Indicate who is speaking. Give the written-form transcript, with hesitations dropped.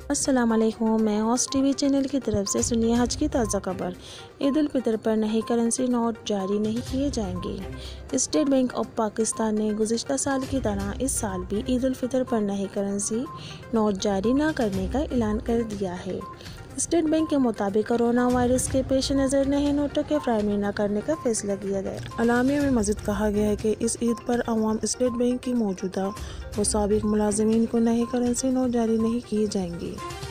Speaker 1: अस्सलाम वालेकुम। मैं हॉस टीवी चैनल की तरफ से सुनिए हज की ताज़ा खबर। ईद उल फितर पर नई करेंसी नोट जारी नहीं किए जाएंगे। स्टेट बैंक ऑफ पाकिस्तान ने गुज़िश्ता साल की तरह इस साल भी ईद उल फितर पर नई करेंसी नोट जारी न करने का ऐलान कर दिया है। स्टेट बैंक के मुताबिक कोरोना वायरस के पेश नज़र नए नोटों के फराहमी न करने का फैसला किया गया। अलामिया में मज़ीद कहा गया है कि इस ईद पर अवाम स्टेट बैंक की मौजूदा व साबिक मुलाजिमीन को नए करेंसी नोट जारी नहीं किए जाएंगे।